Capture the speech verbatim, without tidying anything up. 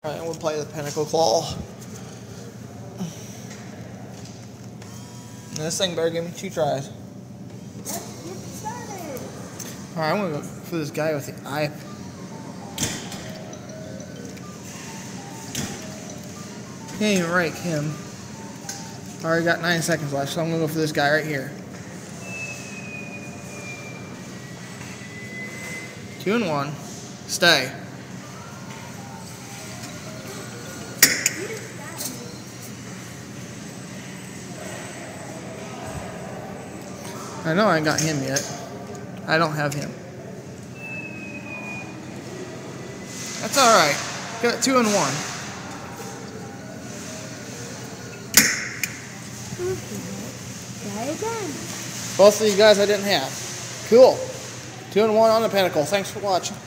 Alright, we'll play the Pinnacle Claw. And this thing better give me two tries. Let's get started. Alright, I'm gonna go for this guy with the eye. Can't even rake him. Already got nine seconds left, so I'm gonna go for this guy right here. Two and one. Stay. I know I ain't got him yet. I don't have him. That's alright. Got two and one. Try again. Both of these guys I didn't have. Cool. Two and one on the Pinnacle. Thanks for watching.